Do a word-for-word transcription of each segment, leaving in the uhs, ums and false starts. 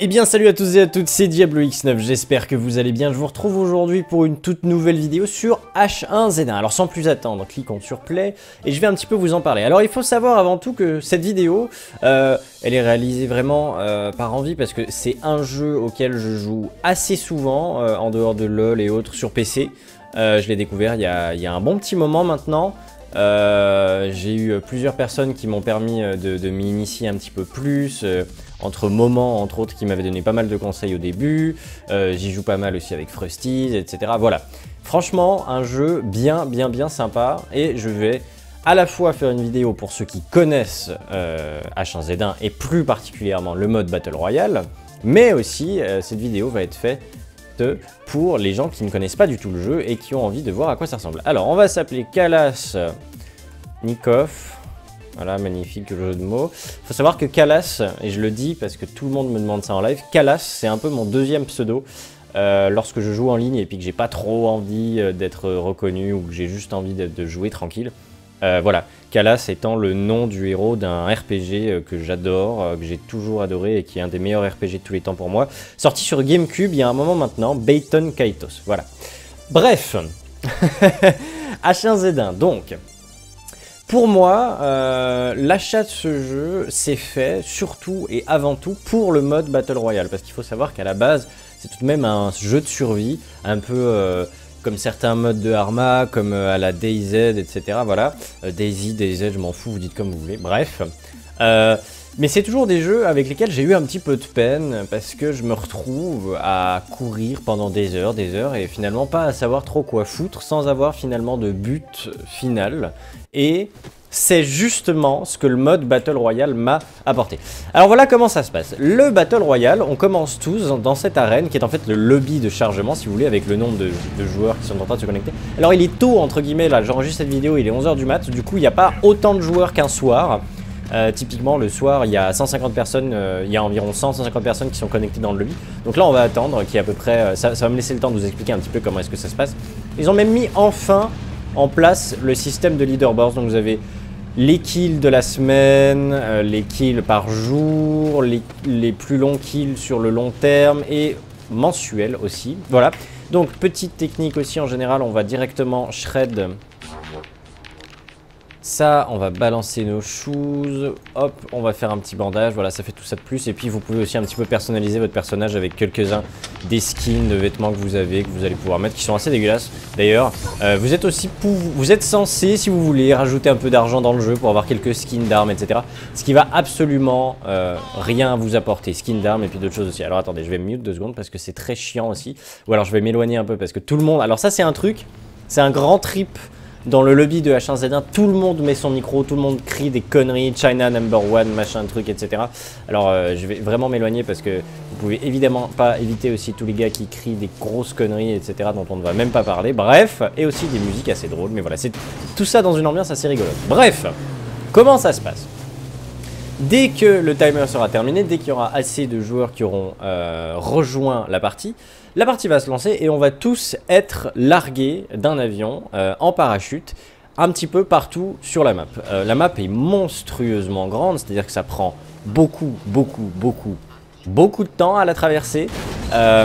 Eh bien salut à tous et à toutes, c'est Diablo X neuf, j'espère que vous allez bien. Je vous retrouve aujourd'hui pour une toute nouvelle vidéo sur H un Z un. Alors sans plus attendre, cliquons sur play et je vais un petit peu vous en parler. Alors il faut savoir avant tout que cette vidéo, euh, elle est réalisée vraiment euh, par envie parce que c'est un jeu auquel je joue assez souvent, euh, en dehors de LoL et autres sur P C. Euh, je l'ai découvert il y, a, il y a un bon petit moment maintenant. Euh, j'ai eu plusieurs personnes qui m'ont permis de, de m'y initier un petit peu plus, euh, entre moments entre autres qui m'avaient donné pas mal de conseils au début, euh, j'y joue pas mal aussi avec Frusties, et cetera. Voilà, franchement un jeu bien bien bien sympa et je vais à la fois faire une vidéo pour ceux qui connaissent euh, H un Z un et plus particulièrement le mode Battle Royale, mais aussi euh, cette vidéo va être faite pour les gens qui ne connaissent pas du tout le jeu et qui ont envie de voir à quoi ça ressemble. Alors on va s'appeler Kalas Nikov. Voilà, magnifique jeu de mots. Il faut savoir que Kalas, et je le dis parce que tout le monde me demande ça en live, Kalas c'est un peu mon deuxième pseudo euh, lorsque je joue en ligne et puis que j'ai pas trop envie d'être reconnu ou que j'ai juste envie de, de jouer tranquille. Euh, voilà, Kalas étant le nom du héros d'un R P G que j'adore, que j'ai toujours adoré et qui est un des meilleurs R P G de tous les temps pour moi. Sorti sur GameCube il y a un moment maintenant, Baton Kaitos, voilà. Bref, H un Z un, donc, pour moi, euh, l'achat de ce jeu s'est fait surtout et avant tout pour le mode Battle Royale, parce qu'il faut savoir qu'à la base, c'est tout de même un jeu de survie, un peu... Euh, comme certains modes de Arma, comme à la DayZ, et cetera. Voilà, euh, Daisy, DayZ, je m'en fous, vous dites comme vous voulez, bref. Euh, mais c'est toujours des jeux avec lesquels j'ai eu un petit peu de peine, parce que je me retrouve à courir pendant des heures, des heures, et finalement pas à savoir trop quoi foutre, sans avoir finalement de but final. Et c'est justement ce que le mode Battle Royale m'a apporté. Alors voilà comment ça se passe. Le Battle Royale, on commence tous dans cette arène qui est en fait le lobby de chargement, si vous voulez, avec le nombre de, de joueurs qui sont en train de se connecter. Alors il est tôt, entre guillemets, là j'enregistre cette vidéo, il est onze heures du mat, du coup il n'y a pas autant de joueurs qu'un soir. Euh, typiquement le soir il y a cent cinquante personnes, euh, il y a environ cent à cent cinquante personnes qui sont connectées dans le lobby. Donc là on va attendre, qui est à peu près, euh, ça, ça va me laisser le temps de vous expliquer un petit peu comment est-ce que ça se passe. Ils ont même mis enfin en place le système de leaderboards, donc vous avez les kills de la semaine, euh, les kills par jour, les, les plus longs kills sur le long terme et mensuels aussi. Voilà. Donc petite technique aussi en général, on va directement shred. Ça, on va balancer nos shoes, hop, on va faire un petit bandage, voilà, ça fait tout ça de plus. Et puis vous pouvez aussi un petit peu personnaliser votre personnage avec quelques-uns des skins de vêtements que vous avez, que vous allez pouvoir mettre, qui sont assez dégueulasses. D'ailleurs, euh, vous êtes aussi, pour, vous êtes censé, si vous voulez, rajouter un peu d'argent dans le jeu pour avoir quelques skins d'armes, et cetera. Ce qui va absolument euh, rien vous apporter, skins d'armes et puis d'autres choses aussi. Alors attendez, je vais mute deux secondes parce que c'est très chiant aussi. Ou alors je vais m'éloigner un peu parce que tout le monde... Alors ça c'est un truc, c'est un grand trip. Dans le lobby de H un Z un, tout le monde met son micro, tout le monde crie des conneries, China number one, machin, truc, et cetera. Alors euh, je vais vraiment m'éloigner parce que vous pouvez évidemment pas éviter aussi tous les gars qui crient des grosses conneries, et cetera dont on ne va même pas parler. Bref, et aussi des musiques assez drôles, mais voilà, c'est tout ça dans une ambiance assez rigolote. Bref, comment ça se passe? Dès que le timer sera terminé, dès qu'il y aura assez de joueurs qui auront euh, rejoint la partie, la partie va se lancer et on va tous être largués d'un avion euh, en parachute un petit peu partout sur la map. Euh, la map est monstrueusement grande, c'est-à-dire que ça prend beaucoup, beaucoup, beaucoup, beaucoup de temps à la traverser. Euh,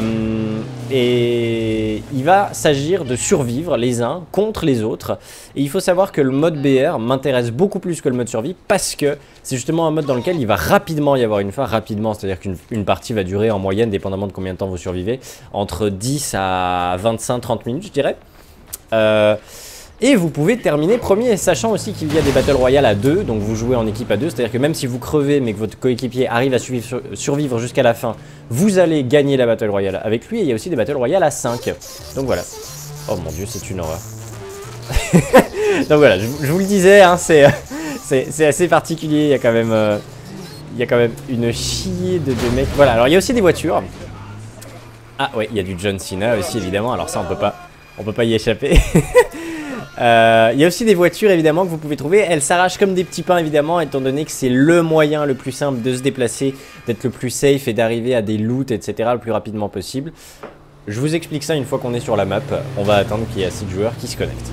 et il va s'agir de survivre les uns contre les autres. Et il faut savoir que le mode B R m'intéresse beaucoup plus que le mode survie parce que c'est justement un mode dans lequel il va rapidement y avoir une fin. Rapidement, c'est-à-dire qu'une partie va durer en moyenne, dépendamment de combien de temps vous survivez, entre dix à vingt-cinq trente minutes, je dirais. Euh, Et vous pouvez terminer premier, sachant aussi qu'il y a des Battle Royale à deux, donc vous jouez en équipe à deux, c'est-à-dire que même si vous crevez mais que votre coéquipier arrive à survivre, survivre jusqu'à la fin, vous allez gagner la Battle Royale avec lui, et il y a aussi des Battle Royale à cinq. Donc voilà. Oh mon dieu, c'est une horreur. Donc voilà, je, je vous le disais, hein, c'est assez particulier, il y a quand même, euh, il y a quand même une chier de, de mecs. Voilà, alors il y a aussi des voitures. Ah ouais, il y a du John Cena aussi évidemment, alors ça on peut pas, on peut pas y échapper. Euh, il y a aussi des voitures évidemment que vous pouvez trouver, elles s'arrachent comme des petits pains évidemment étant donné que c'est le moyen le plus simple de se déplacer, d'être le plus safe et d'arriver à des loots et cetera le plus rapidement possible. Je vous explique ça une fois qu'on est sur la map, on va attendre qu'il y ait assez de joueurs qui se connectent.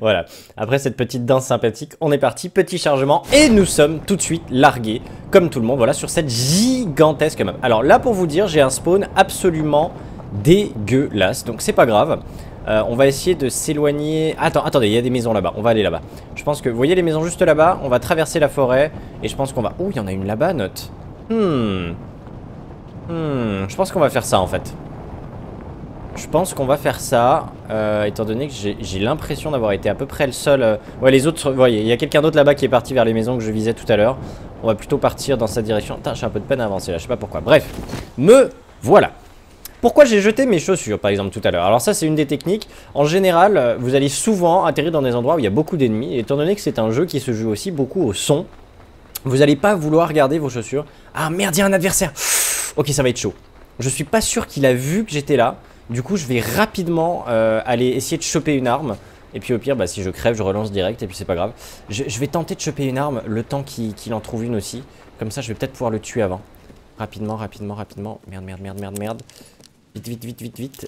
Voilà, après cette petite danse sympathique, on est parti, petit chargement, et nous sommes tout de suite largués, comme tout le monde, voilà, sur cette gigantesque map. Alors là, pour vous dire, j'ai un spawn absolument dégueulasse, donc c'est pas grave. Euh, on va essayer de s'éloigner... Attends, attendez, il y a des maisons là-bas, on va aller là-bas. Je pense que, vous voyez les maisons juste là-bas, on va traverser la forêt, et je pense qu'on va... Oh, il y en a une là-bas, note. Hmm... Hmm, je pense qu'on va faire ça en fait. Je pense qu'on va faire ça, euh, étant donné que j'ai l'impression d'avoir été à peu près le seul... Euh... Ouais, les autres, vous voyez, il y a quelqu'un d'autre là-bas qui est parti vers les maisons que je visais tout à l'heure. On va plutôt partir dans cette direction. Putain, j'ai un peu de peine à avancer là, je sais pas pourquoi. Bref, me voilà. Pourquoi j'ai jeté mes chaussures, par exemple, tout à l'heure? Alors ça, c'est une des techniques. En général, vous allez souvent atterrir dans des endroits où il y a beaucoup d'ennemis. Et étant donné que c'est un jeu qui se joue aussi beaucoup au son, vous n'allez pas vouloir garder vos chaussures. Ah merde, il y a un adversaire. Ok, ça va être chaud. Je suis pas sûr qu'il a vu que j'étais là. Du coup, je vais rapidement euh, aller essayer de choper une arme. Et puis au pire, bah, si je crève, je relance direct. Et puis c'est pas grave. Je, je vais tenter de choper une arme le temps qu'il qu'il en trouve une aussi. Comme ça, je vais peut-être pouvoir le tuer avant. Rapidement, rapidement, rapidement. Merde, merde, merde, merde, merde. Vite, vite, vite, vite, vite.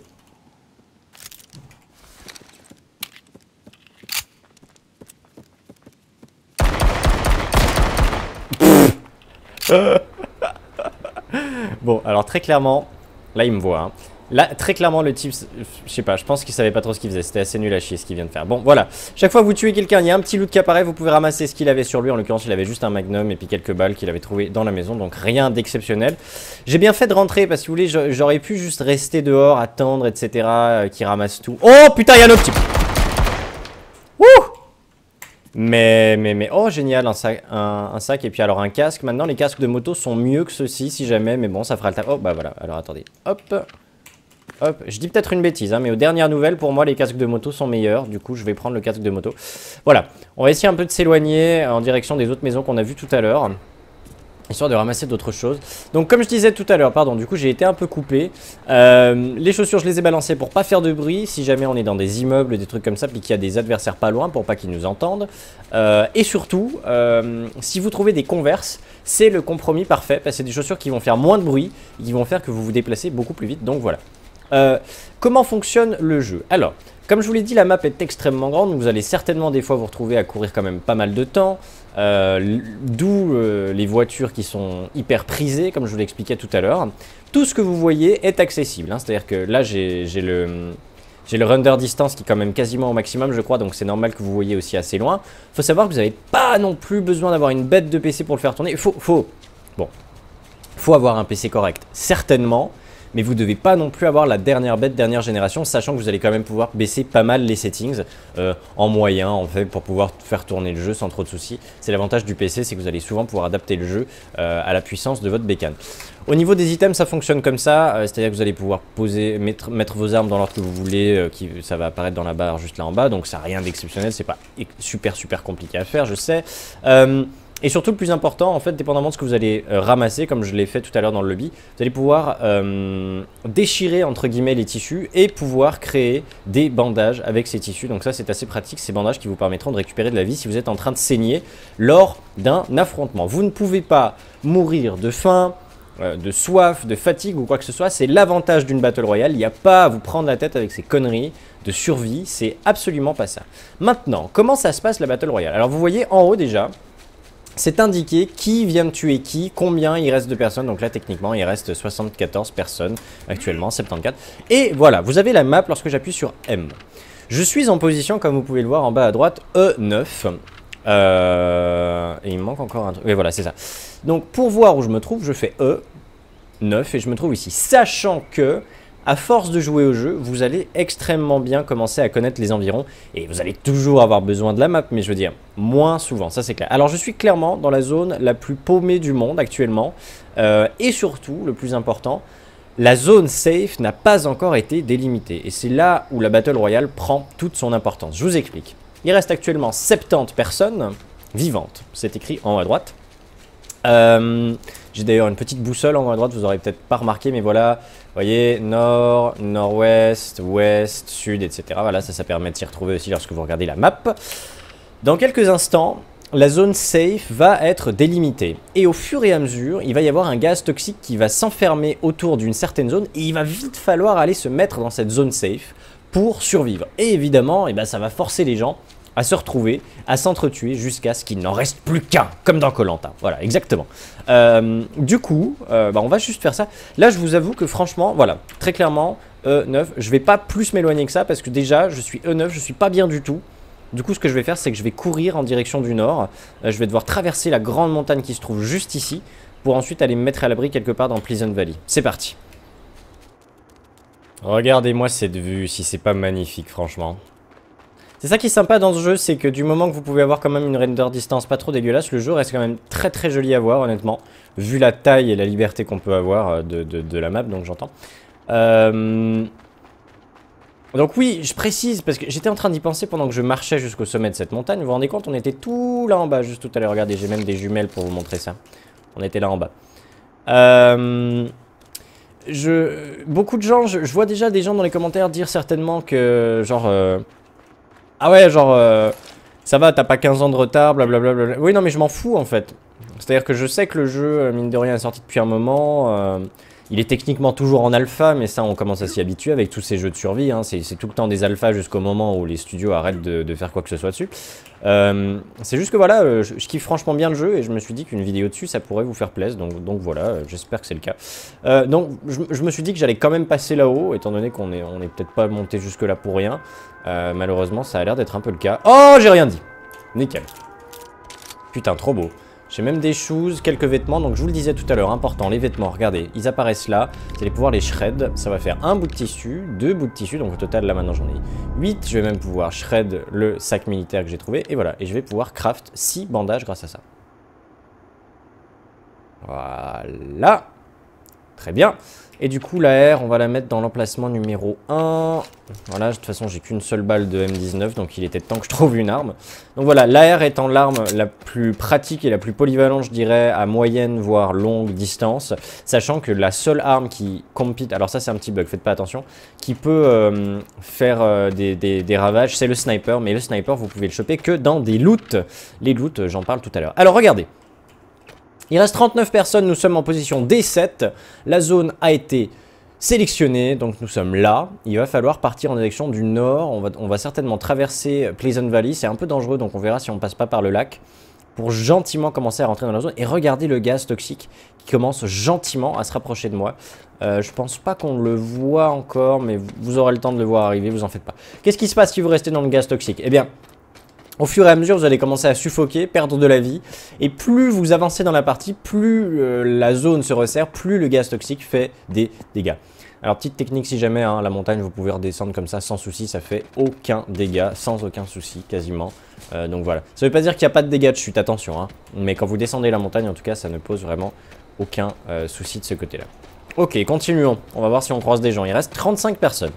Bon, alors très clairement, là il me voit. Hein. Là, très clairement, le type, je sais pas, je pense qu'il savait pas trop ce qu'il faisait. C'était assez nul à chier ce qu'il vient de faire. Bon, voilà. Chaque fois que vous tuez quelqu'un, il y a un petit loot qui apparaît. Vous pouvez ramasser ce qu'il avait sur lui. En l'occurrence, il avait juste un magnum et puis quelques balles qu'il avait trouvé dans la maison. Donc rien d'exceptionnel. J'ai bien fait de rentrer parce que vous voulez, j'aurais pu juste rester dehors, attendre, et cetera. Euh, qui ramasse tout. Oh putain, il y a un autre type. Wouh! Mais, mais, mais, oh génial, un sac, un, un sac et puis alors un casque. Maintenant, les casques de moto sont mieux que ceux-ci si jamais. Mais bon, ça fera le taf. Oh bah voilà. Alors attendez. Hop. Hop, je dis peut-être une bêtise, hein, mais aux dernières nouvelles, pour moi, les casques de moto sont meilleurs. Du coup, je vais prendre le casque de moto. Voilà, on va essayer un peu de s'éloigner en direction des autres maisons qu'on a vues tout à l'heure, histoire de ramasser d'autres choses. Donc, comme je disais tout à l'heure, pardon, du coup, j'ai été un peu coupé. Euh, les chaussures, je les ai balancées pour pas faire de bruit. Si jamais on est dans des immeubles, des trucs comme ça, puis qu'il y a des adversaires pas loin, pour pas qu'ils nous entendent. Euh, et surtout, euh, si vous trouvez des Converse, c'est le compromis parfait, parce que c'est des chaussures qui vont faire moins de bruit, et qui vont faire que vous vous déplacez beaucoup plus vite. Donc, voilà. Euh, comment fonctionne le jeu? Alors, comme je vous l'ai dit, la map est extrêmement grande, donc vous allez certainement des fois vous retrouver à courir quand même pas mal de temps, euh, d'où euh, les voitures qui sont hyper prisées, comme je vous l'expliquais tout à l'heure. Tout ce que vous voyez est accessible, hein, c'est-à-dire que là j'ai le... J'ai le render distance qui est quand même quasiment au maximum, je crois, donc c'est normal que vous voyez aussi assez loin. Faut savoir que vous n'avez pas non plus besoin d'avoir une bête de P C pour le faire tourner. Il faut, faut, bon, faut avoir un P C correct, certainement. Mais vous ne devez pas non plus avoir la dernière bête, dernière génération, sachant que vous allez quand même pouvoir baisser pas mal les settings euh, en moyen, en fait, pour pouvoir faire tourner le jeu sans trop de soucis. C'est l'avantage du P C, c'est que vous allez souvent pouvoir adapter le jeu euh, à la puissance de votre bécane. Au niveau des items, ça fonctionne comme ça, euh, c'est-à-dire que vous allez pouvoir poser, mettre, mettre vos armes dans l'ordre que vous voulez, euh, qui, ça va apparaître dans la barre juste là en bas, donc ça n'a rien d'exceptionnel, c'est pas super super compliqué à faire, je sais. Euh, Et surtout, le plus important, en fait, dépendamment de ce que vous allez euh, ramasser, comme je l'ai fait tout à l'heure dans le lobby, vous allez pouvoir euh, déchirer, entre guillemets, les tissus et pouvoir créer des bandages avec ces tissus. Donc ça, c'est assez pratique, ces bandages qui vous permettront de récupérer de la vie si vous êtes en train de saigner lors d'un affrontement. Vous ne pouvez pas mourir de faim, euh, de soif, de fatigue ou quoi que ce soit. C'est l'avantage d'une Battle Royale. Il n'y a pas à vous prendre la tête avec ces conneries de survie. C'est absolument pas ça. Maintenant, comment ça se passe la Battle Royale? Alors, vous voyez en haut déjà... C'est indiqué qui vient de tuer qui, combien il reste de personnes. Donc là, techniquement, il reste soixante-quatorze personnes actuellement, soixante-quatorze. Et voilà, vous avez la map lorsque j'appuie sur M. Je suis en position, comme vous pouvez le voir en bas à droite, E neuf. Euh, et il me manque encore un truc. Oui, voilà, c'est ça. Donc pour voir où je me trouve, je fais E neuf et je me trouve ici. Sachant que... à force de jouer au jeu, vous allez extrêmement bien commencer à connaître les environs et vous allez toujours avoir besoin de la map, mais je veux dire, moins souvent, ça c'est clair. Alors je suis clairement dans la zone la plus paumée du monde actuellement euh, et surtout, le plus important, la zone safe n'a pas encore été délimitée et c'est là où la Battle Royale prend toute son importance. Je vous explique. Il reste actuellement soixante-dix personnes vivantes, c'est écrit en haut à droite. Euh, J'ai d'ailleurs une petite boussole en haut à droite, vous aurez peut-être pas remarqué, mais voilà, vous voyez, nord, nord-ouest, ouest, sud, et cetera. Voilà, ça, ça permet de s'y retrouver aussi lorsque vous regardez la map. Dans quelques instants, la zone safe va être délimitée. Et au fur et à mesure, il va y avoir un gaz toxique qui va s'enfermer autour d'une certaine zone et il va vite falloir aller se mettre dans cette zone safe pour survivre. Et évidemment, eh ben, ça va forcer les gens à se retrouver, à s'entretuer jusqu'à ce qu'il n'en reste plus qu'un, comme dans koh lanta. Voilà, exactement. Euh, du coup, euh, bah, on va juste faire ça. Là, je vous avoue que franchement, voilà, très clairement, E neuf, je vais pas plus m'éloigner que ça parce que déjà, je suis E neuf, je suis pas bien du tout. Du coup, ce que je vais faire, c'est que je vais courir en direction du nord. Euh, je vais devoir traverser la grande montagne qui se trouve juste ici pour ensuite aller me mettre à l'abri quelque part dans Pleasant Valley. C'est parti. Regardez-moi cette vue, si c'est pas magnifique, franchement. C'est ça qui est sympa dans ce jeu, c'est que du moment que vous pouvez avoir quand même une render distance pas trop dégueulasse, le jeu reste quand même très très joli à voir, honnêtement. Vu la taille et la liberté qu'on peut avoir de, de, de la map, donc j'entends. Euh... Donc oui, je précise, parce que j'étais en train d'y penser pendant que je marchais jusqu'au sommet de cette montagne. Vous vous rendez compte, on était tout là en bas, juste tout à l'heure. Regardez, j'ai même des jumelles pour vous montrer ça. On était là en bas. Euh... Je... Beaucoup de gens, je, je vois déjà des gens dans les commentaires dire certainement que, genre... Euh... Ah ouais, genre, euh, ça va, t'as pas quinze ans de retard, blablabla. Oui, non, mais je m'en fous, en fait. C'est-à-dire que je sais que le jeu, mine de rien, est sorti depuis un moment. Euh, il est techniquement toujours en alpha, mais ça, on commence à s'y habituer avec tous ces jeux de survie. Hein. C'est tout le temps des alphas jusqu'au moment où les studios arrêtent de, de faire quoi que ce soit dessus. Euh, c'est juste que voilà, euh, je, je kiffe franchement bien le jeu et je me suis dit qu'une vidéo dessus, ça pourrait vous faire plaisir. Donc, donc voilà, euh, j'espère que c'est le cas. Euh, donc, je, je me suis dit que j'allais quand même passer là-haut, étant donné qu'on est, on est peut-être pas monté jusque-là pour rien. Euh, malheureusement, ça a l'air d'être un peu le cas. Oh, j'ai rien dit. Nickel. Putain, trop beau. J'ai même des shoes, quelques vêtements. Donc, je vous le disais tout à l'heure, important, les vêtements, regardez, ils apparaissent là. Vous allez pouvoir les shred. Ça va faire un bout de tissu, deux bouts de tissu. Donc, au total, là, maintenant, j'en ai huit. Je vais même pouvoir shred le sac militaire que j'ai trouvé. Et voilà. Et je vais pouvoir craft six bandages grâce à ça. Voilà. Très bien. Et du coup, la R, on va la mettre dans l'emplacement numéro un. Voilà, de toute façon, j'ai qu'une seule balle de M dix-neuf, donc il était temps que je trouve une arme. Donc voilà, l'A R étant l'arme la plus pratique et la plus polyvalente, je dirais, à moyenne, voire longue distance. Sachant que la seule arme qui compite, alors ça c'est un petit bug, faites pas attention, qui peut euh, faire euh, des, des, des ravages, c'est le sniper. Mais le sniper, vous pouvez le choper que dans des loots. Les loots, j'en parle tout à l'heure. Alors regardez. Il reste trente-neuf personnes, nous sommes en position D sept. La zone a été sélectionnée, donc nous sommes là. Il va falloir partir en direction du nord. On va, on va certainement traverser Pleasant Valley. C'est un peu dangereux, donc on verra si on passe pas par le lac. Pour gentiment commencer à rentrer dans la zone. Et regardez le gaz toxique qui commence gentiment à se rapprocher de moi. Euh, je pense pas qu'on le voit encore, mais vous aurez le temps de le voir arriver, vous en faites pas. Qu'est-ce qui se passe si vous restez dans le gaz toxique? Eh bien... au fur et à mesure, vous allez commencer à suffoquer, perdre de la vie. Et plus vous avancez dans la partie, plus euh, la zone se resserre, plus le gaz toxique fait des dégâts. Alors, petite technique si jamais, hein, la montagne, vous pouvez redescendre comme ça sans souci. Ça fait aucun dégât, sans aucun souci, quasiment. Euh, donc voilà. Ça ne veut pas dire qu'il n'y a pas de dégâts de chute, attention. Hein. Mais quand vous descendez la montagne, en tout cas, ça ne pose vraiment aucun euh, souci de ce côté-là. Ok, continuons. On va voir si on croise des gens. Il reste trente-cinq personnes.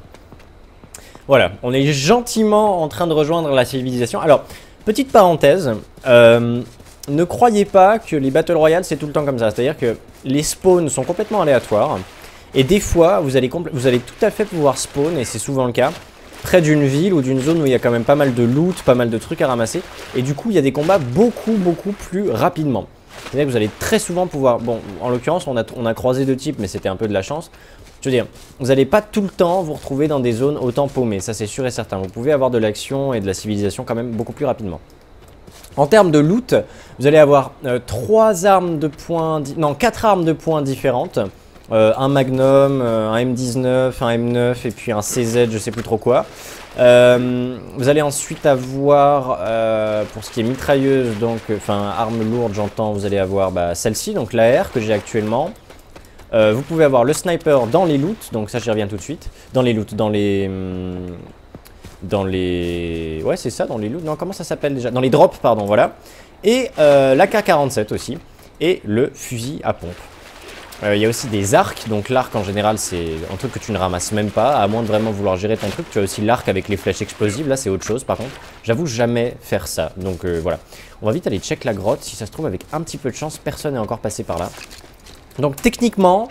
Voilà, on est gentiment en train de rejoindre la civilisation. Alors, petite parenthèse, euh, ne croyez pas que les Battle Royale, c'est tout le temps comme ça. C'est-à-dire que les spawns sont complètement aléatoires. Et des fois, vous allez, vous allez tout à fait pouvoir spawn, et c'est souvent le cas, près d'une ville ou d'une zone où il y a quand même pas mal de loot, pas mal de trucs à ramasser. Et du coup, il y a des combats beaucoup, beaucoup plus rapidement. C'est-à-dire que vous allez très souvent pouvoir... Bon, en l'occurrence, on a, on a croisé deux types, mais c'était un peu de la chance. Je veux dire, vous n'allez pas tout le temps vous retrouver dans des zones autant paumées, ça c'est sûr et certain. Vous pouvez avoir de l'action et de la civilisation quand même beaucoup plus rapidement. En termes de loot, vous allez avoir euh, trois armes de poing, non quatre armes de poing différentes. Euh, un Magnum, euh, un M dix-neuf, un M neuf et puis un C Z, je sais plus trop quoi. Euh, vous allez ensuite avoir, euh, pour ce qui est mitrailleuse, donc, enfin arme lourde j'entends, vous allez avoir bah, celle-ci, donc l'A R que j'ai actuellement. Euh, vous pouvez avoir le sniper dans les loots, donc ça j'y reviens tout de suite. Dans les loots, dans les... Hum, dans les... Ouais c'est ça, dans les loots, non comment ça s'appelle déjà? Dans les drops, pardon, voilà. Et euh, l'A K quarante-sept aussi, et le fusil à pompe. Il euh, y a aussi des arcs, donc l'arc en général c'est un truc que tu ne ramasses même pas, à moins de vraiment vouloir gérer ton truc. Tu as aussi l'arc avec les flèches explosives, là c'est autre chose par contre. J'avoue jamais faire ça, donc euh, voilà. On va vite aller check la grotte, si ça se trouve avec un petit peu de chance, personne n'est encore passé par là. Donc techniquement,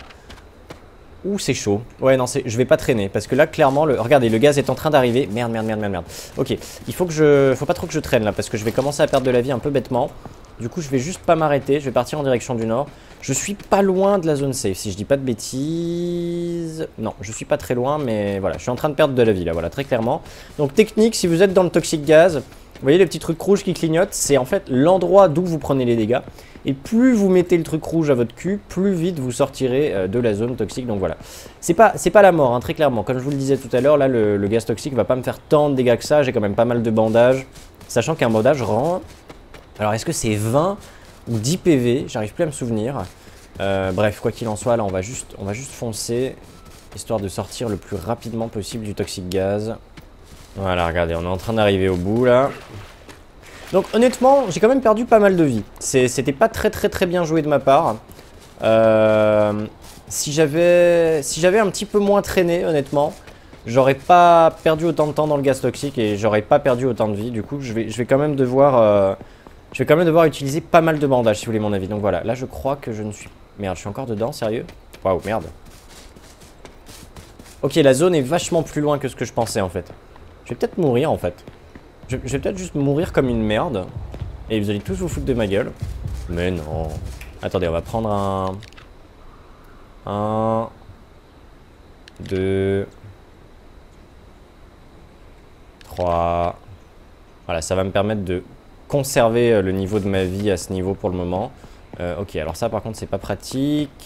ouh c'est chaud. Ouais non, je vais pas traîner parce que là clairement, le... regardez le gaz est en train d'arriver. Merde merde merde merde merde. Ok, il faut que je, faut pas trop que je traîne là parce que je vais commencer à perdre de la vie un peu bêtement. Du coup je vais juste pas m'arrêter, je vais partir en direction du nord. Je suis pas loin de la zone safe si je dis pas de bêtises. Non, je suis pas très loin mais voilà, je suis en train de perdre de la vie là, voilà très clairement. Donc technique, si vous êtes dans le toxic gaz, Vous voyez les petits trucs rouges qui clignotent? C'est en fait l'endroit d'où vous prenez les dégâts. Et plus vous mettez le truc rouge à votre cul, plus vite vous sortirez euh, de la zone toxique. Donc voilà. C'est pas, c'est pas la mort, hein, très clairement. Comme je vous le disais tout à l'heure, là, le, le gaz toxique va pas me faire tant de dégâts que ça. J'ai quand même pas mal de bandages. Sachant qu'un bandage rend... Alors, est-ce que c'est vingt ou dix P V? J'arrive plus à me souvenir. Euh, bref, quoi qu'il en soit, là, on va juste, on va juste foncer. Histoire de sortir le plus rapidement possible du toxic gaz. Voilà, regardez, on est en train d'arriver au bout, là. Donc honnêtement, j'ai quand même perdu pas mal de vie. C'était pas très très très bien joué de ma part. Euh, si j'avais si j'avais un petit peu moins traîné, honnêtement, j'aurais pas perdu autant de temps dans le gaz toxique et j'aurais pas perdu autant de vie. Du coup, je vais, je vais quand même devoir euh, je vais quand même devoir utiliser pas mal de bandages, si vous voulez mon avis. Donc voilà, là je crois que je ne suis... Merde, je suis encore dedans, sérieux? Waouh, merde. Ok, la zone est vachement plus loin que ce que je pensais en fait. Je vais peut-être mourir en fait. Je, je vais peut-être juste mourir comme une merde. Et vous allez tous vous foutre de ma gueule. Mais non. Attendez, on va prendre un... Un... Deux... Trois... Voilà, ça va me permettre de conserver le niveau de ma vie à ce niveau pour le moment. Euh, ok, alors ça par contre c'est pas pratique.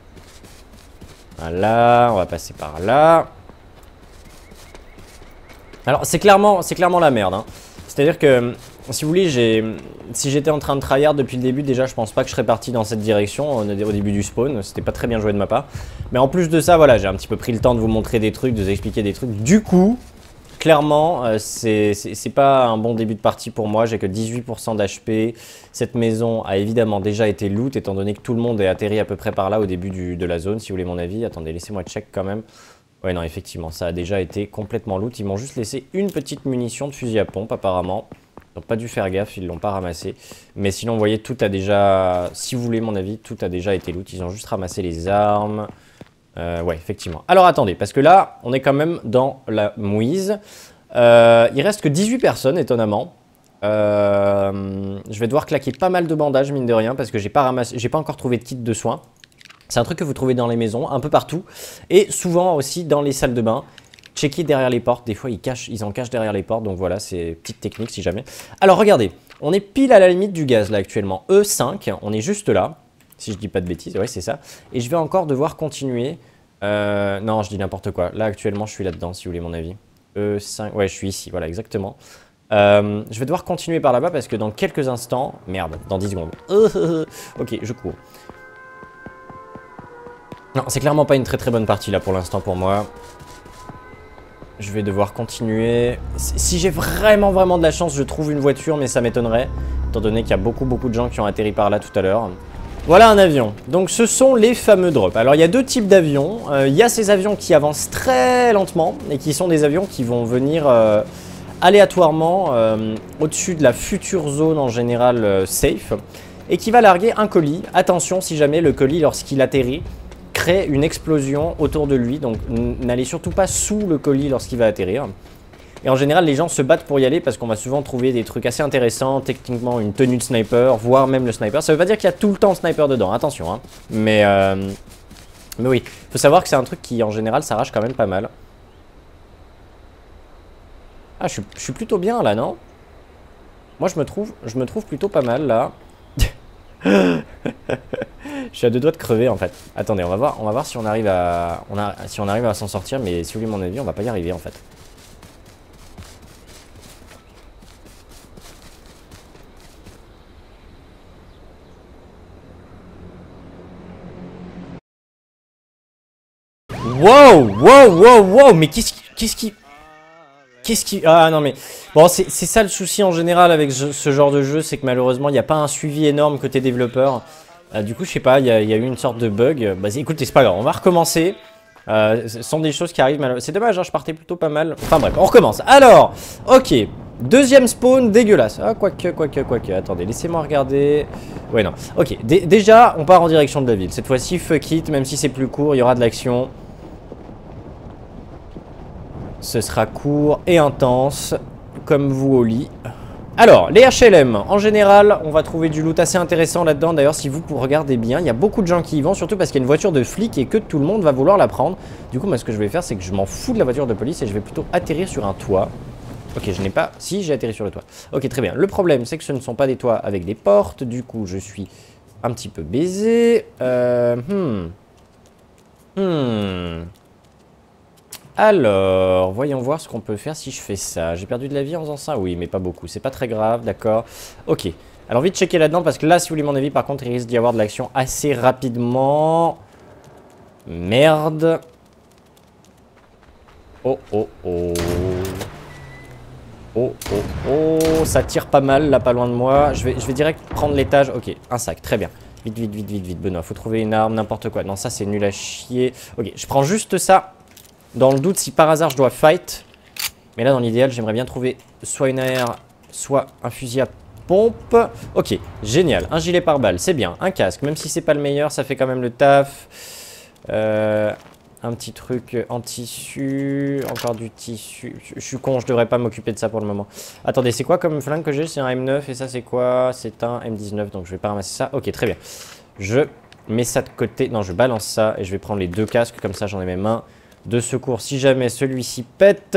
Voilà, on va passer par là. Alors c'est clairement, c'est clairement la merde, hein. C'est-à-dire que, si vous voulez, j'ai, si j'étais en train de tryhard depuis le début, déjà je pense pas que je serais parti dans cette direction au début du spawn. C'était pas très bien joué de ma part. Mais en plus de ça, voilà, j'ai un petit peu pris le temps de vous montrer des trucs, de vous expliquer des trucs. Du coup, clairement, euh, c'est pas un bon début de partie pour moi. J'ai que dix-huit pour cent d'H P. Cette maison a évidemment déjà été loot, étant donné que tout le monde est atterri à peu près par là au début du, de la zone, si vous voulez mon avis. Attendez, laissez-moi check quand même. Ouais, non, effectivement, ça a déjà été complètement loot. Ils m'ont juste laissé une petite munition de fusil à pompe, apparemment. Ils n'ont pas dû faire gaffe, ils l'ont pas ramassé. Mais sinon, vous voyez, tout a déjà... Si vous voulez mon avis, tout a déjà été loot. Ils ont juste ramassé les armes. Euh, ouais, effectivement. Alors, attendez, parce que là, on est quand même dans la mouise. Euh, il reste que dix-huit personnes, étonnamment. Euh, je vais devoir claquer pas mal de bandages, mine de rien, parce que j'ai pas ramassé... J'ai pas encore trouvé de kit de soins. C'est un truc que vous trouvez dans les maisons, un peu partout. Et souvent aussi dans les salles de bain. Checker derrière les portes. Des fois, ils, cachent, ils en cachent derrière les portes. Donc voilà, c'est petite technique si jamais. Alors, regardez. On est pile à la limite du gaz, là, actuellement. E cinq. On est juste là. Si je dis pas de bêtises. Ouais, c'est ça. Et je vais encore devoir continuer. Euh, non, je dis n'importe quoi. Là, actuellement, je suis là-dedans, si vous voulez mon avis. E cinq. Ouais, je suis ici. Voilà, exactement. Euh, je vais devoir continuer par là-bas parce que dans quelques instants... Merde, dans dix secondes. Ok, je cours. Non, c'est clairement pas une très très bonne partie là pour l'instant pour moi. Je vais devoir continuer. Si j'ai vraiment vraiment de la chance, je trouve une voiture, mais ça m'étonnerait. Étant donné qu'il y a beaucoup beaucoup de gens qui ont atterri par là tout à l'heure. Voilà un avion. Donc ce sont les fameux drops. Alors il y a deux types d'avions. Euh, il y a ces avions qui avancent très lentement et qui sont des avions qui vont venir euh, aléatoirement euh, au-dessus de la future zone en général euh, safe. Et qui va larguer un colis. Attention si jamais le colis lorsqu'il atterrit crée une explosion autour de lui, donc n'allez surtout pas sous le colis lorsqu'il va atterrir. Et en général, les gens se battent pour y aller parce qu'on va souvent trouver des trucs assez intéressants, techniquement une tenue de sniper, voire même le sniper. Ça veut pas dire qu'il y a tout le temps sniper dedans, attention, hein. Mais, euh, mais oui, faut savoir que c'est un truc qui en général s'arrache quand même pas mal. Ah, je suis, je suis plutôt bien là, non? Moi, je me trouve, je me trouve plutôt pas mal là. Je suis à deux doigts de crever en fait. Attendez, on va voir, on va voir si on arrive à, on a, si on arrive à s'en sortir, mais si vous voulez mon avis, on va pas y arriver en fait. Wow, wow, wow, wow, mais qu'est-ce qui, qu'est-ce qui, qu'est-ce qui, ah non mais, bon c'est ça le souci en général avec ce, ce genre de jeu, c'est que malheureusement il n'y a pas un suivi énorme côté développeur. Euh, du coup, je sais pas, il y, y a eu une sorte de bug. Bah, écoutez, c'est pas grave, on va recommencer. Euh, ce sont des choses qui arrivent. C'est dommage, hein, je partais plutôt pas mal. Enfin bref, on recommence. Alors, ok. Deuxième spawn, dégueulasse. Ah, quoique, quoique, quoique. Attendez, laissez-moi regarder. Ouais, non. Ok, D déjà, on part en direction de la ville. Cette fois-ci, fuck it, même si c'est plus court, il y aura de l'action. Ce sera court et intense, comme vous au lit. Alors, les H L M, en général, on va trouver du loot assez intéressant là-dedans. D'ailleurs, si vous regardez bien, il y a beaucoup de gens qui y vont, surtout parce qu'il y a une voiture de flic et que tout le monde va vouloir la prendre. Du coup, moi, ce que je vais faire, c'est que je m'en fous de la voiture de police et je vais plutôt atterrir sur un toit. Ok, je n'ai pas... Si, j'ai atterri sur le toit. Ok, très bien. Le problème, c'est que ce ne sont pas des toits avec des portes. Du coup, je suis un petit peu baisé. Euh... Hmm. Hmm. Alors, voyons voir ce qu'on peut faire si je fais ça. J'ai perdu de la vie en faisant ça? Oui, mais pas beaucoup. C'est pas très grave, d'accord. Ok. Alors, vite checker là-dedans, parce que là, si vous voulez mon avis, par contre, il risque d'y avoir de l'action assez rapidement. Merde. Oh, oh, oh. Oh, oh, oh. Ça tire pas mal, là, pas loin de moi. Je vais, je vais direct prendre l'étage. Ok, un sac, très bien. Vite, vite, vite, vite, vite, Benoît. Faut trouver une arme, n'importe quoi. Non, ça, c'est nul à chier. Ok, je prends juste ça. Dans le doute, si par hasard, je dois fight. Mais là, dans l'idéal, j'aimerais bien trouver soit une A R, soit un fusil à pompe. Ok, génial. Un gilet pare-balles, c'est bien. Un casque, même si c'est pas le meilleur, ça fait quand même le taf. Euh... Un petit truc en tissu, encore du tissu. Je suis con, je devrais pas m'occuper de ça pour le moment. Attendez, c'est quoi comme flingue que j'ai? C'est un M neuf et ça c'est quoi? C'est un M dix-neuf, donc je vais pas ramasser ça. Ok, très bien. Je mets ça de côté. Non, je balance ça et je vais prendre les deux casques, comme ça j'en ai mes mains de secours si jamais celui-ci pète.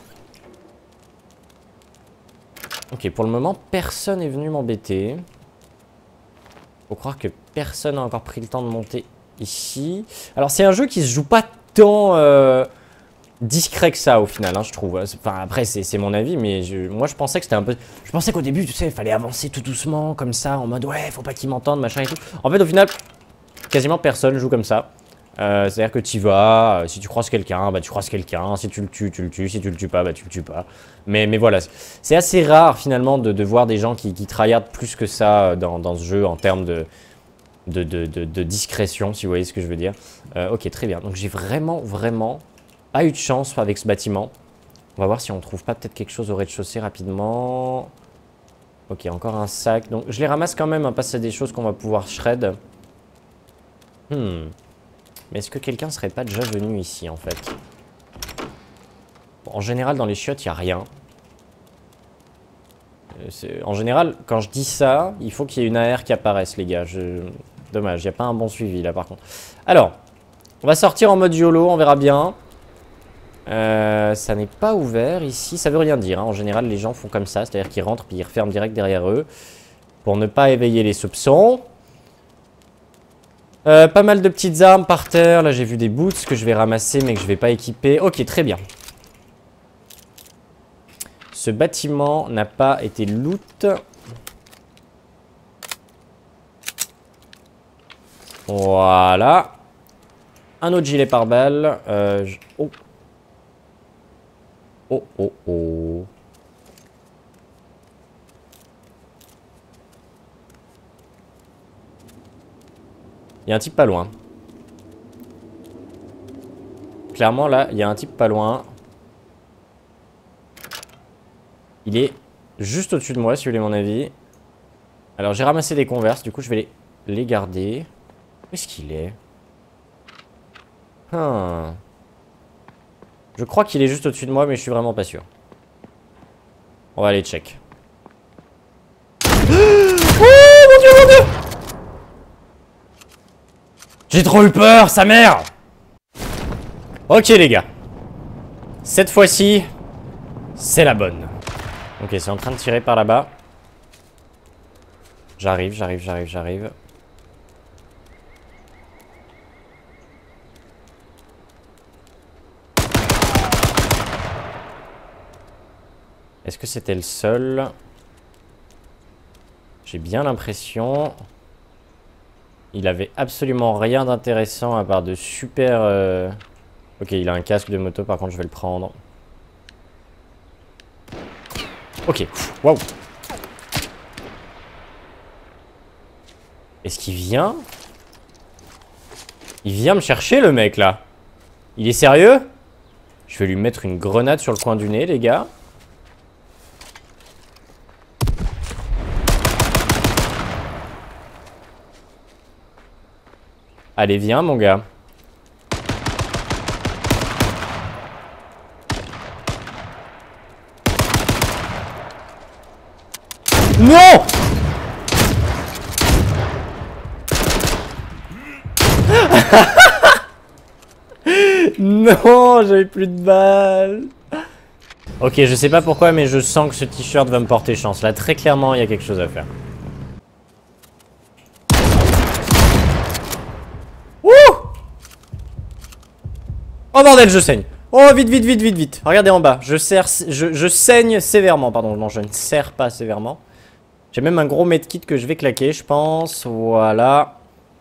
Ok, pour le moment, personne est venu m'embêter. Faut croire que personne n'a encore pris le temps de monter ici. Alors c'est un jeu qui se joue pas tant euh, discret que ça au final, hein, je trouve. Enfin après c'est mon avis, mais je, moi je pensais que c'était un peu... Je pensais qu'au début, tu sais, il fallait avancer tout doucement, comme ça, en mode ouais, faut pas qu'ils m'entendent, machin et tout. En fait au final, quasiment personne joue comme ça. Euh, C'est-à-dire que tu vas, euh, si tu croises quelqu'un, bah tu croises quelqu'un, si tu le tues, tu le tues, si tu le tues pas, bah tu le tues pas. Mais, mais voilà, c'est assez rare finalement de, de voir des gens qui, qui tryhardent plus que ça dans, dans ce jeu en termes de... De, de, de, de discrétion, si vous voyez ce que je veux dire. Euh, ok, très bien. Donc j'ai vraiment, vraiment pas eu de chance avec ce bâtiment. On va voir si on trouve pas peut-être quelque chose au rez-de-chaussée rapidement. Ok, encore un sac. Donc je les ramasse quand même, hein, parce que c'est des choses qu'on va pouvoir shred. Hmm. Mais est-ce que quelqu'un serait pas déjà venu ici, en fait? Bon, en général, dans les chiottes, il n'y a rien. Euh, en général, quand je dis ça, il faut qu'il y ait une A R qui apparaisse, les gars. Je... Dommage, il n'y a pas un bon suivi là par contre. Alors, on va sortir en mode YOLO, on verra bien. Euh, ça n'est pas ouvert ici, ça veut rien dire. Hein. En général, les gens font comme ça, c'est-à-dire qu'ils rentrent puis ils referment direct derrière eux. Pour ne pas éveiller les soupçons. Euh, pas mal de petites armes par terre. Là, j'ai vu des boots que je vais ramasser mais que je vais pas équiper. Ok, très bien. Ce bâtiment n'a pas été loot. Voilà. Un autre gilet pare-balles. Euh, je... Oh. Oh, oh, oh. Il y a un type pas loin. Clairement, là, il y a un type pas loin. Il est juste au-dessus de moi, si vous voulez mon avis. Alors, j'ai ramassé des converses. Du coup, je vais les, les garder. Où est-ce qu'il est, hum. Je crois qu'il est juste au-dessus de moi, mais je suis vraiment pas sûr. On va aller check. Oh mon dieu, mon dieu! J'ai trop eu peur, sa mère! Ok les gars. Cette fois-ci, c'est la bonne. Ok, c'est en train de tirer par là-bas. J'arrive, j'arrive, j'arrive, j'arrive. Est-ce que c'était le seul? J'ai bien l'impression. Il avait absolument rien d'intéressant à part de super... Euh... Ok, il a un casque de moto, par contre je vais le prendre. Ok, waouh. Est-ce qu'il vient? Il vient me chercher le mec là. Il est sérieux? Je vais lui mettre une grenade sur le coin du nez les gars. Allez, viens, mon gars. Non! Non, j'avais plus de balles. Ok, je sais pas pourquoi, mais je sens que ce t-shirt va me porter chance. Là, très clairement, il y a quelque chose à faire. Ouh! Oh bordel, je saigne. Oh, vite, vite, vite, vite, vite. Regardez en bas. Je, serre, je, je saigne sévèrement. Pardon, non, je ne serre pas sévèrement. J'ai même un gros medkit que je vais claquer, je pense. Voilà.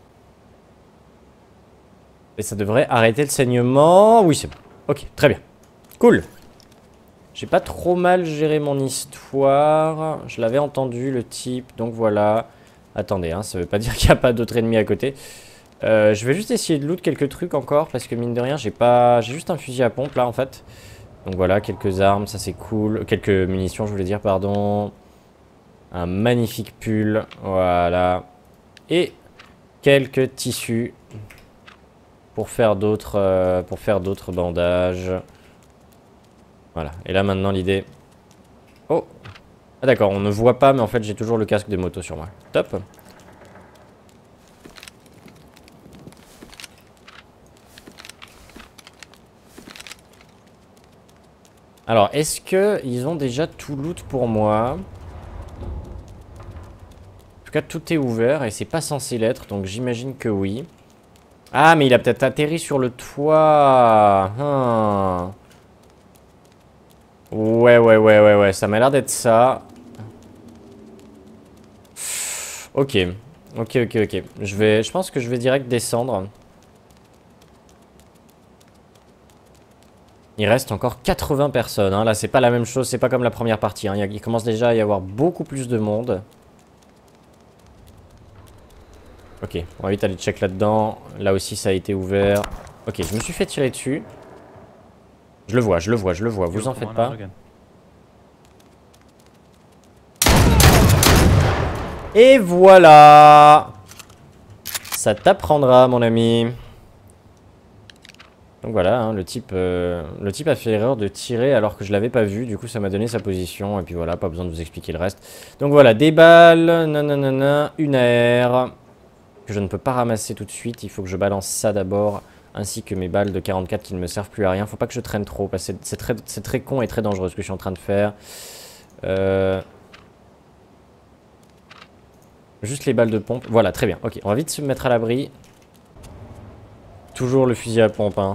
Et ça devrait arrêter le saignement. Oui, c'est bon. Ok, très bien. Cool. J'ai pas trop mal géré mon histoire. Je l'avais entendu, le type. Donc voilà. Attendez, hein, ça veut pas dire qu'il n'y a pas d'autres ennemis à côté. Euh, je vais juste essayer de loot quelques trucs encore. Parce que mine de rien, j'ai pas... J'ai juste un fusil à pompe là en fait. Donc voilà, quelques armes, ça c'est cool. Quelques munitions, je voulais dire, pardon. Un magnifique pull. Voilà. Et quelques tissus. Pour faire d'autres euh, pour faire d'autres bandages. Voilà. Et là maintenant l'idée... Oh. Ah d'accord, on ne voit pas, mais en fait j'ai toujours le casque de moto sur moi. Top. Alors, est-ce que ils ont déjà tout loot pour moi? En tout cas, tout est ouvert et c'est pas censé l'être, donc j'imagine que oui. Ah, mais il a peut-être atterri sur le toit. Hum. Ouais, ouais, ouais, ouais, ouais, ça m'a l'air d'être ça. Ok, ok, ok, ok. Je vais, je pense que je vais direct descendre. Il reste encore quatre-vingts personnes, hein. Là c'est pas la même chose, c'est pas comme la première partie, hein. Il commence déjà à y avoir beaucoup plus de monde. Ok, on va vite aller check là-dedans. Là aussi ça a été ouvert. Ok, je me suis fait tirer dessus. Je le vois, je le vois, je le vois, vous en faites pas. Et voilà. Ça t'apprendra mon ami. Donc voilà, hein, le, type, euh, le type a fait erreur de tirer alors que je l'avais pas vu. Du coup, ça m'a donné sa position. Et puis voilà, pas besoin de vous expliquer le reste. Donc voilà, des balles, nanana, une A R que je ne peux pas ramasser tout de suite. Il faut que je balance ça d'abord. Ainsi que mes balles de quarante-quatre qui ne me servent plus à rien. Faut pas que je traîne trop parce que c'est très, c'est très con et très dangereux ce que je suis en train de faire. Euh... Juste les balles de pompe. Voilà, très bien. Ok, on va vite se mettre à l'abri. Toujours le fusil à pompe, hein.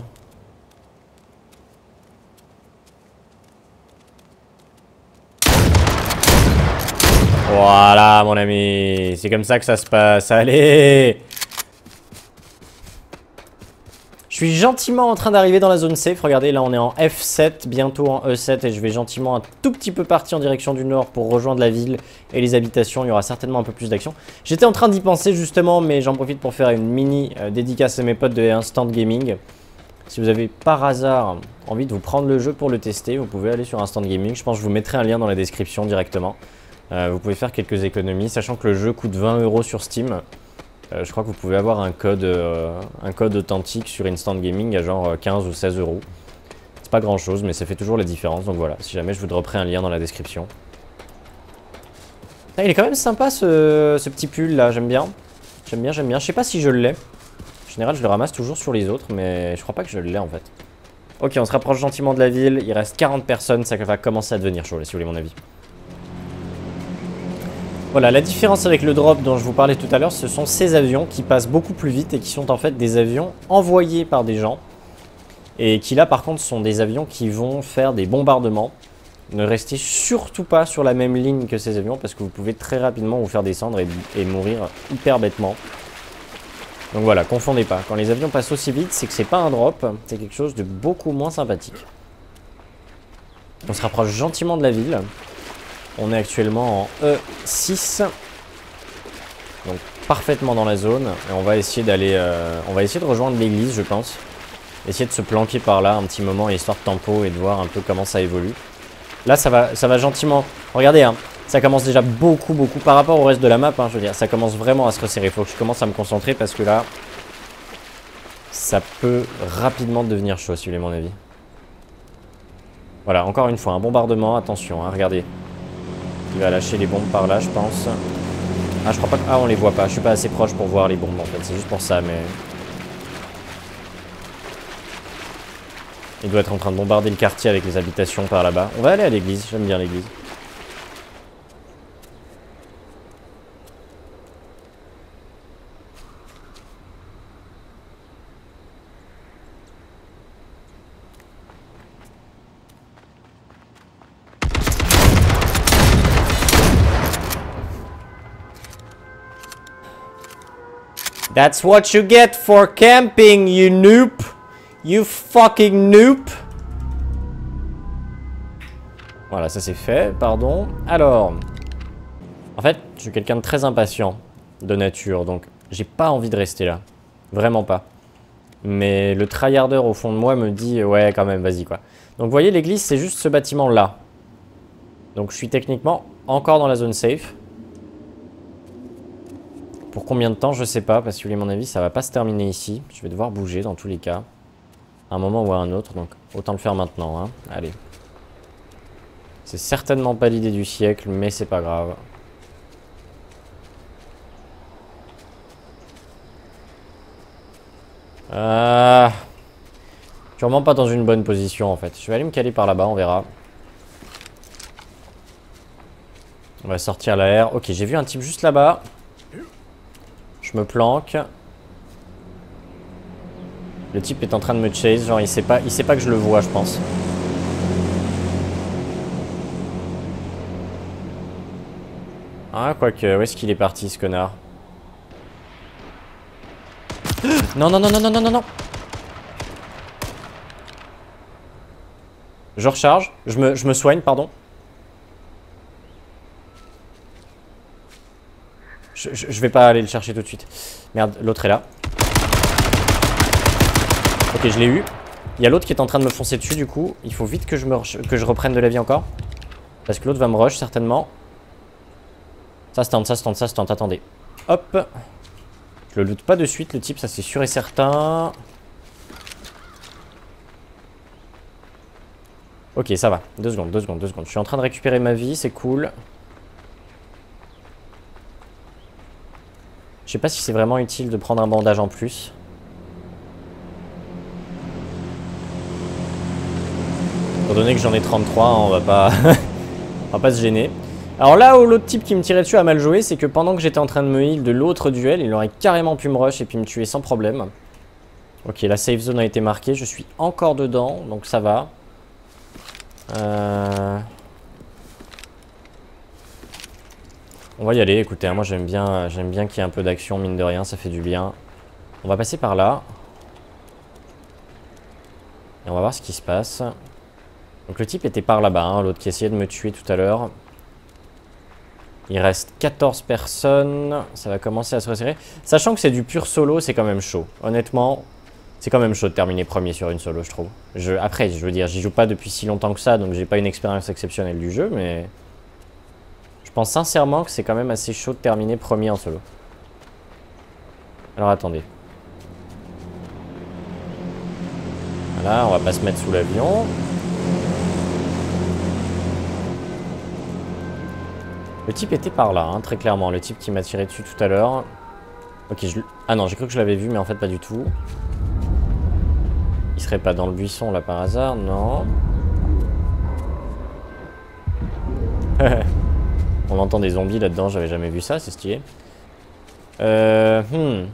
Voilà, mon ami. C'est comme ça que ça se passe. Allez. Je suis gentiment en train d'arriver dans la zone safe. Regardez, là, on est en F sept, bientôt en E sept. Et je vais gentiment un tout petit peu partir en direction du nord pour rejoindre la ville et les habitations. Il y aura certainement un peu plus d'action. J'étais en train d'y penser, justement, mais j'en profite pour faire une mini euh, dédicace à mes potes de Instant Gaming. Si vous avez par hasard envie de vous prendre le jeu pour le tester, vous pouvez aller sur Instant Gaming. Je pense que je vous mettrai un lien dans la description directement. Euh, vous pouvez faire quelques économies, sachant que le jeu coûte vingt euros sur Steam. Euh, je crois que vous pouvez avoir un code, euh, un code authentique sur Instant Gaming à genre quinze ou seize euros. C'est pas grand chose, mais ça fait toujours la différence. Donc voilà, si jamais je vous dropperai un lien dans la description. Ah, il est quand même sympa ce, ce petit pull là, j'aime bien. J'aime bien, j'aime bien. Je sais pas si je l'ai. En général, je le ramasse toujours sur les autres, mais je crois pas que je l'ai en fait. Ok, on se rapproche gentiment de la ville. Il reste quarante personnes, ça va commencer à devenir chaud là, si vous voulez mon avis. Voilà, la différence avec le drop dont je vous parlais tout à l'heure, ce sont ces avions qui passent beaucoup plus vite et qui sont en fait des avions envoyés par des gens. Et qui là par contre sont des avions qui vont faire des bombardements. Ne restez surtout pas sur la même ligne que ces avions parce que vous pouvez très rapidement vous faire descendre et, et mourir hyper bêtement. Donc voilà, confondez pas. Quand les avions passent aussi vite, c'est que c'est pas un drop, c'est quelque chose de beaucoup moins sympathique. On se rapproche gentiment de la ville. On est actuellement en E six. Donc parfaitement dans la zone. Et on va essayer d'aller euh, on va essayer de rejoindre l'église, je pense. Essayer de se planquer par là un petit moment, histoire de tempo et de voir un peu comment ça évolue. Là ça va, ça va gentiment. Regardez, hein, ça commence déjà beaucoup beaucoup par rapport au reste de la map, hein, je veux dire. Ça commence vraiment à se resserrer. Il faut que je commence à me concentrer parce que là, ça peut rapidement devenir chaud, si vous voulez mon avis. Voilà, encore une fois, un bombardement, attention, hein, regardez. Il va lâcher les bombes par là, je pense. Ah, je crois pas que... Ah, on les voit pas. Je suis pas assez proche pour voir les bombes, en fait. C'est juste pour ça, mais... Il doit être en train de bombarder le quartier avec les habitations par là-bas. On va aller à l'église, j'aime bien l'église. That's what you get for camping, you noob. You fucking noob. Voilà, ça c'est fait, pardon. Alors, en fait, je suis quelqu'un de très impatient de nature, donc j'ai pas envie de rester là. Vraiment pas. Mais le tryharder au fond de moi me dit, ouais, quand même, vas-y quoi. Donc vous voyez, l'église, c'est juste ce bâtiment-là. Donc je suis techniquement encore dans la zone safe. Pour combien de temps, je sais pas, parce que à mon avis, ça va pas se terminer ici. Je vais devoir bouger dans tous les cas. À un moment ou à un autre, donc autant le faire maintenant, hein. Allez. C'est certainement pas l'idée du siècle, mais c'est pas grave. Euh... Sûrement pas dans une bonne position, en fait. Je vais aller me caler par là-bas, on verra. On va sortir l'air. Ok, j'ai vu un type juste là-bas. Je me planque. Le type est en train de me chase, genre il sait pas, il sait pas que je le vois, je pense. Ah, quoique, où est-ce qu'il est parti, ce connard? Non, non, non, non, non, non, non, non. Je recharge, je me, je me soigne, pardon. Je, je, je vais pas aller le chercher tout de suite. Merde, l'autre est là. Ok, je l'ai eu. Il y a l'autre qui est en train de me foncer dessus, du coup. Il faut vite que je, me, que je reprenne de la vie encore. Parce que l'autre va me rush, certainement. Ça se tente, ça se tente, ça se tente, attendez. Hop. Je le loot pas de suite, le type, ça c'est sûr et certain. Ok, ça va. Deux secondes, deux secondes, deux secondes. Je suis en train de récupérer ma vie, c'est cool. Je sais pas si c'est vraiment utile de prendre un bandage en plus. Étant donné que j'en ai trente-trois, on va pas... on va pas se gêner. Alors là où l'autre type qui me tirait dessus a mal joué, c'est que pendant que j'étais en train de me heal de l'autre duel, il aurait carrément pu me rush et puis me tuer sans problème. Ok, la safe zone a été marquée, je suis encore dedans, donc ça va. Euh... On va y aller, écoutez, hein, moi j'aime bien, j'aime bien qu'il y ait un peu d'action, mine de rien, ça fait du bien. On va passer par là. Et on va voir ce qui se passe. Donc le type était par là-bas, hein, l'autre qui essayait de me tuer tout à l'heure. Il reste quatorze personnes, ça va commencer à se resserrer. Sachant que c'est du pur solo, c'est quand même chaud. Honnêtement, c'est quand même chaud de terminer premier sur une solo, je trouve. Je, après, je veux dire, j'y joue pas depuis si longtemps que ça, donc j'ai pas une expérience exceptionnelle du jeu, mais... Je pense sincèrement que c'est quand même assez chaud de terminer premier en solo. Alors attendez. Voilà, on va pas se mettre sous l'avion. Le type était par là, hein, très clairement. Le type qui m'a tiré dessus tout à l'heure. Ok, je... Ah non, j'ai cru que je l'avais vu, mais en fait pas du tout. Il serait pas dans le buisson là par hasard? Non. On entend des zombies là-dedans, j'avais jamais vu ça, c'est stylé. Euh, hmm.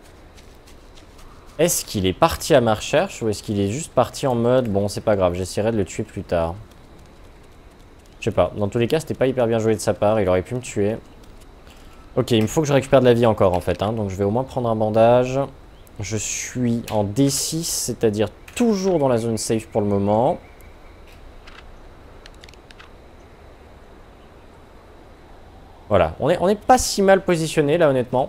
Est-ce qu'il est parti à ma recherche ou est-ce qu'il est juste parti en mode bon c'est pas grave, j'essaierai de le tuer plus tard. Je sais pas, dans tous les cas c'était pas hyper bien joué de sa part, il aurait pu me tuer. Ok, il me faut que je récupère de la vie encore en fait, hein, donc je vais au moins prendre un bandage. Je suis en D six, c'est-à-dire toujours dans la zone safe pour le moment. Voilà, on est, on est pas si mal positionné là honnêtement.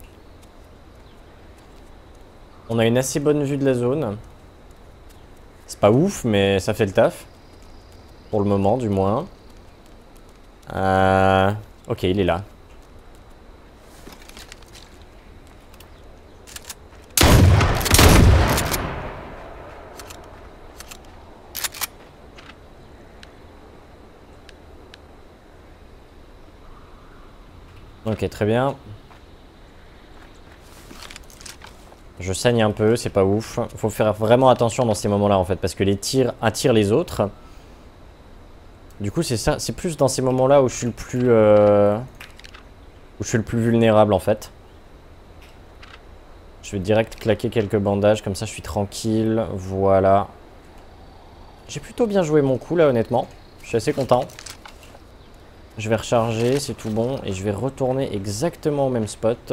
On a une assez bonne vue de la zone. C'est pas ouf, mais ça fait le taf. Pour le moment, du moins. Euh... Ok, il est là. Ok, très bien. Je saigne un peu, c'est pas ouf. Faut faire vraiment attention dans ces moments-là en fait, parce que les tirs attirent les autres. Du coup, c'est ça, c'est plus dans ces moments-là où je suis le plus, euh, où je suis le plus vulnérable en fait. Je vais direct claquer quelques bandages, comme ça je suis tranquille. Voilà. J'ai plutôt bien joué mon coup là, honnêtement. Je suis assez content. Je vais recharger, c'est tout bon, et je vais retourner exactement au même spot.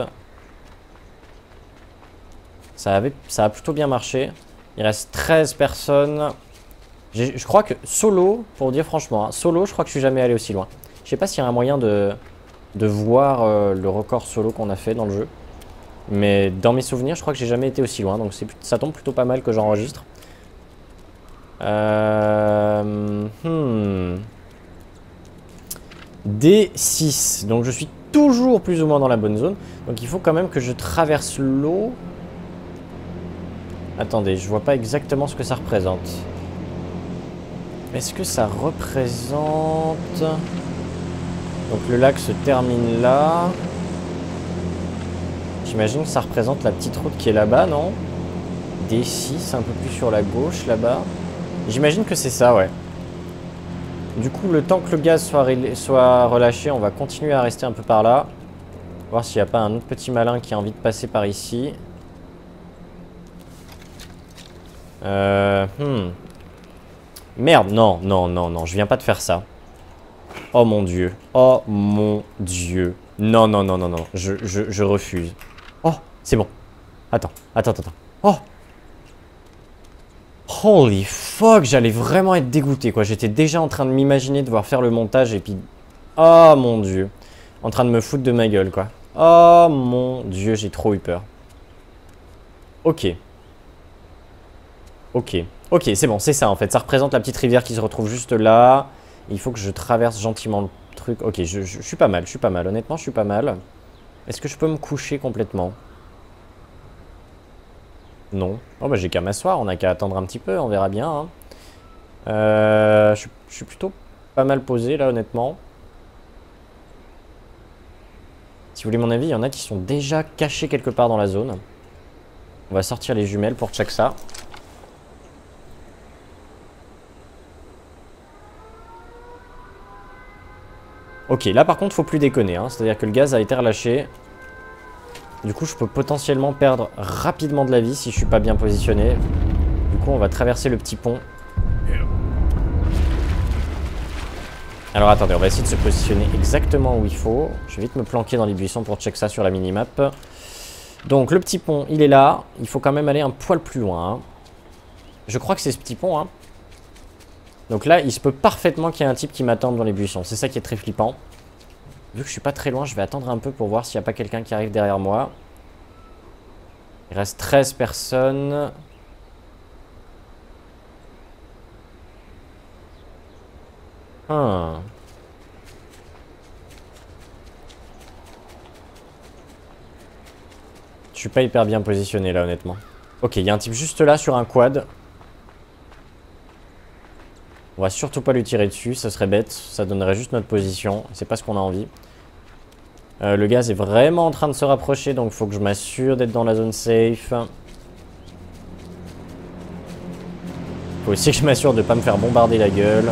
Ça, avait, ça a plutôt bien marché. Il reste treize personnes. Je crois que solo, pour dire franchement, hein, solo, je crois que je suis jamais allé aussi loin. Je sais pas s'il y a un moyen de, de voir euh, le record solo qu'on a fait dans le jeu. Mais dans mes souvenirs, je crois que j'ai jamais été aussi loin. Donc ça tombe plutôt pas mal que j'enregistre. Euh, hmm. D six. Donc je suis toujours plus ou moins dans la bonne zone. Donc il faut quand même que je traverse l'eau. Attendez, je vois pas exactement ce que ça représente. Est-ce que ça représente... Donc le lac se termine là. J'imagine que ça représente la petite route qui est là-bas, non? D six, un peu plus sur la gauche, là-bas. J'imagine que c'est ça, ouais. Du coup, le temps que le gaz soit, soit relâché, on va continuer à rester un peu par là. Voir s'il n'y a pas un autre petit malin qui a envie de passer par ici. Euh... Hmm. Merde, non, non, non, non, je viens pas de faire ça. Oh mon dieu, oh mon dieu. Non, non, non, non, non, je, je, je refuse. Oh, c'est bon. Attends, attends, attends. Oh! Holy fuck, j'allais vraiment être dégoûté, quoi. J'étais déjà en train de m'imaginer devoir faire le montage et puis... Oh mon dieu. En train de me foutre de ma gueule, quoi. Oh mon dieu, j'ai trop eu peur. Ok. Ok. Ok, c'est bon, c'est ça en fait. Ça représente la petite rivière qui se retrouve juste là. Il faut que je traverse gentiment le truc. Ok, je, je, je suis pas mal, je suis pas mal. Honnêtement, je suis pas mal. Est-ce que je peux me coucher complètement? Non. Oh bah j'ai qu'à m'asseoir, on a qu'à attendre un petit peu, on verra bien. Hein. Euh, je, je suis plutôt pas mal posé là, honnêtement. Si vous voulez mon avis, il y en a qui sont déjà cachés quelque part dans la zone. On va sortir les jumelles pour check ça. Ok, là par contre, faut plus déconner. Hein. C'est-à-dire que le gaz a été relâché. Du coup, je peux potentiellement perdre rapidement de la vie si je suis pas bien positionné. Du coup, on va traverser le petit pont. Alors attendez, on va essayer de se positionner exactement où il faut. Je vais vite me planquer dans les buissons pour check ça sur la minimap. Donc le petit pont, il est là. Il faut quand même aller un poil plus loin. Hein. Je crois que c'est ce petit pont. Hein. Donc là, il se peut parfaitement qu'il y ait un type qui m'attende dans les buissons. C'est ça qui est très flippant. Vu que je suis pas très loin, je vais attendre un peu pour voir s'il n'y a pas quelqu'un qui arrive derrière moi. Il reste treize personnes. Ah. Je suis pas hyper bien positionné là, honnêtement. Ok, il y a un type juste là sur un quad. On va surtout pas lui tirer dessus, ça serait bête. Ça donnerait juste notre position. C'est pas ce qu'on a envie. Euh, le gaz est vraiment en train de se rapprocher, donc il faut que je m'assure d'être dans la zone safe. Faut aussi que je m'assure de pas me faire bombarder la gueule.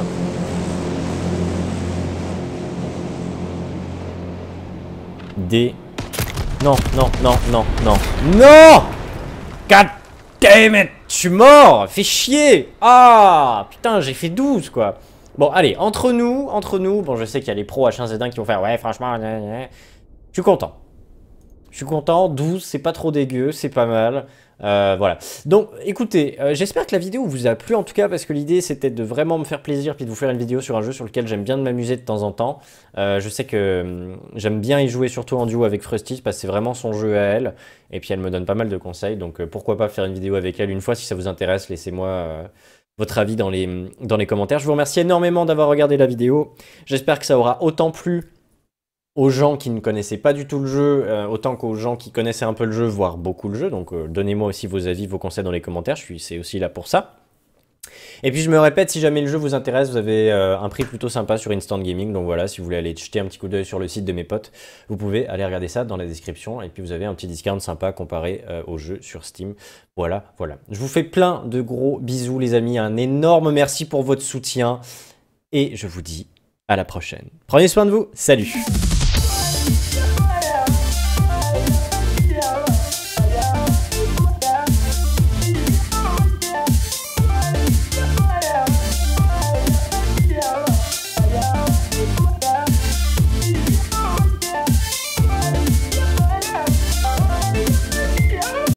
D. Non, non, non, non, non. Non! God damn it! Je suis mort! Fais chier! Ah! Putain, j'ai fait douze, quoi. Bon, allez, entre nous, entre nous, bon, je sais qu'il y a les pros H un Z un qui vont faire, ouais, franchement, je suis content. Je suis content, douze, c'est pas trop dégueu, c'est pas mal. Euh, voilà. Donc, écoutez, euh, j'espère que la vidéo vous a plu en tout cas, parce que l'idée c'était de vraiment me faire plaisir, puis de vous faire une vidéo sur un jeu sur lequel j'aime bien de m'amuser de temps en temps. Euh, je sais que hum, j'aime bien y jouer surtout en duo avec Frusty, parce que c'est vraiment son jeu à elle, et puis elle me donne pas mal de conseils, donc euh, pourquoi pas faire une vidéo avec elle une fois si ça vous intéresse, laissez-moi... Euh, votre avis dans les, dans les commentaires. Je vous remercie énormément d'avoir regardé la vidéo. J'espère que ça aura autant plu aux gens qui ne connaissaient pas du tout le jeu, euh, autant qu'aux gens qui connaissaient un peu le jeu, voire beaucoup le jeu. Donc euh, donnez-moi aussi vos avis, vos conseils dans les commentaires, je suis, c'est aussi là pour ça. Et puis je me répète, si jamais le jeu vous intéresse, vous avez euh, un prix plutôt sympa sur Instant Gaming. Donc voilà, si vous voulez aller jeter un petit coup d'œil sur le site de mes potes, vous pouvez aller regarder ça dans la description. Et puis vous avez un petit discount sympa comparé euh, au jeu sur Steam. Voilà, voilà. Je vous fais plein de gros bisous les amis. Un énorme merci pour votre soutien. Et je vous dis à la prochaine. Prenez soin de vous. Salut!